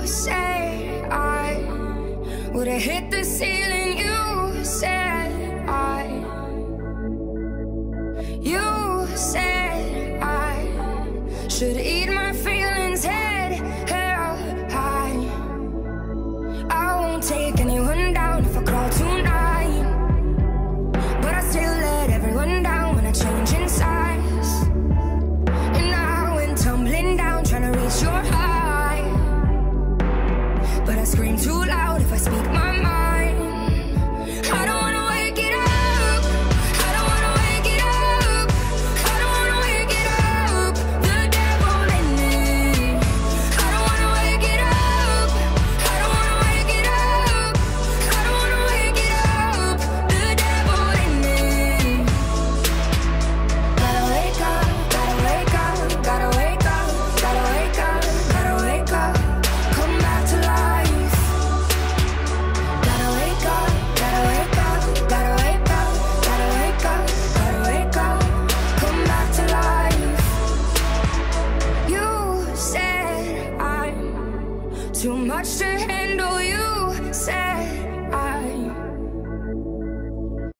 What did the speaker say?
said I would've hit the ceiling. You said you said I should eat my feelings head held high. I won't take anyone down if I crawl tonight, but I still let everyone down when I change in size. And I went tumbling down trying to reach your high, but I scream too loud if I speak my mind. I don't wanna wake it up, I don't wanna wake it up, I don't wanna wake it up, the devil in me. I don't wanna wake it up, I don't wanna wake it up, I don't wanna wake it up, the devil in me. Gotta wake up, gotta wake up, gotta wake up, gotta wake up, gotta wake up, come back to life. Gotta wake up, gotta wake up, gotta wake up, gotta wake up, gotta wake up, come back to life. You said I'm too much to handle. You said